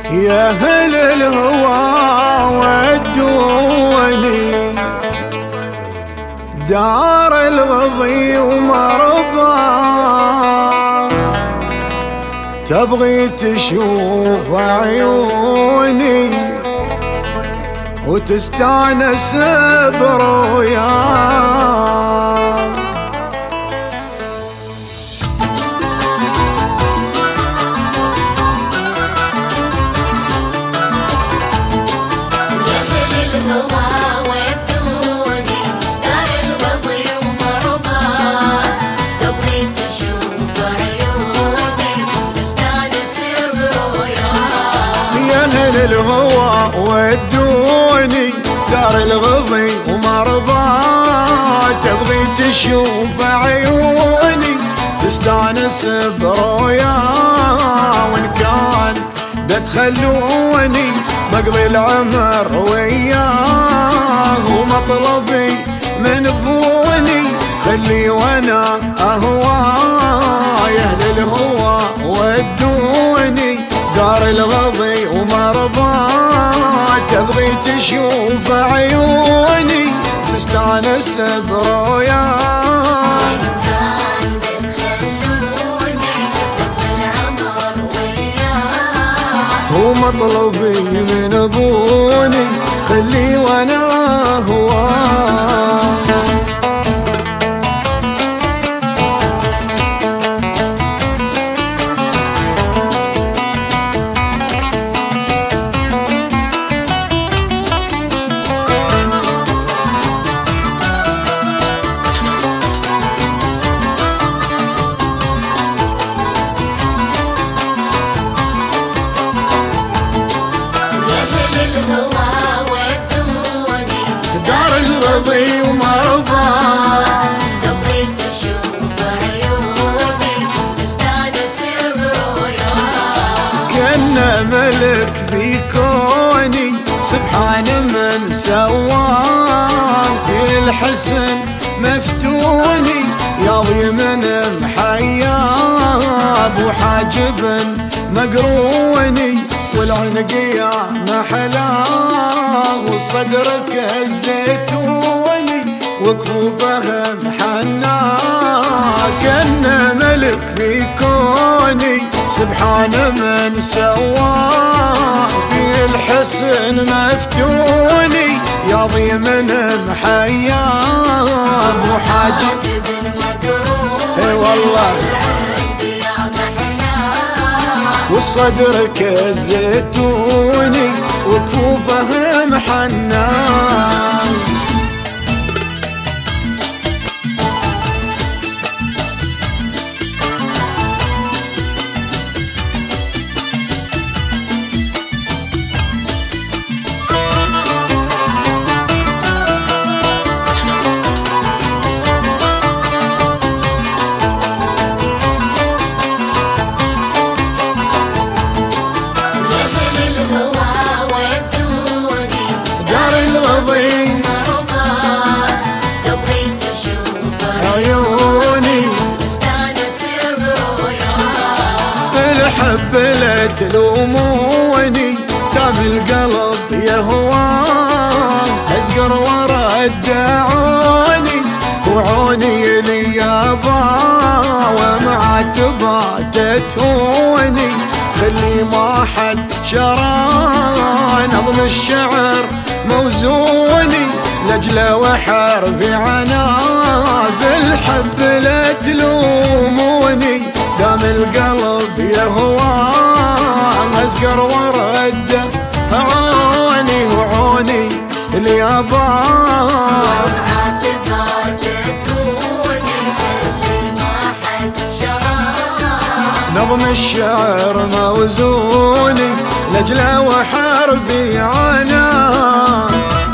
يا أهل الهوى ودوني دار الغضي ومربى، تبغي تشوف عيوني وتستانس برؤياك. الهوى ودوني دار الغضي ومربى، تبغي تشوف عيوني تستانس برؤيا، وان كان بتخلوني بقضي العمر وياه، ومطلبي من بوني خلي وانا اهواه. يا اهل الهوى ودوني دار الغضي ومربى، تبغي تشوف عيوني تستانس برؤياك. كان بتخلوني بقضي العمر وياك، ومطلبي من ابوني خلي وانا هواك. دار الغضي ومربى، تبغي تشوف عيوني تستانس برؤياك. كنا ملك في كوني سبحان من سواه، في الحسن مفتوني ياضي من محياب، وحاجب مقروني والعنق يا محلاه، وصدرك الزيتوني وكفوفه محناه. كنا ملك في كوني سبحان من سواه، في الحسن مفتوني ياضي من محياب، وحاجب مقروني اي والله وصدرك الزيتوني وكفوفه محنان. تبغي تشوف عيوني تستانس برؤياك. الحب لا تلوموني دام القلب يهواه، ازقر ورا الدعوني وعوني لي يابا، ومعاتبة تتوني خلي ما حد شراه. نظم الشعر موزوني لجله وحرفي عناه، في الحب لا تلوموني دام القلب يهواه، ازقر ورا الدعوني وعوني اليابان. نظم الشعر موزوني لجله وحرفي عناه.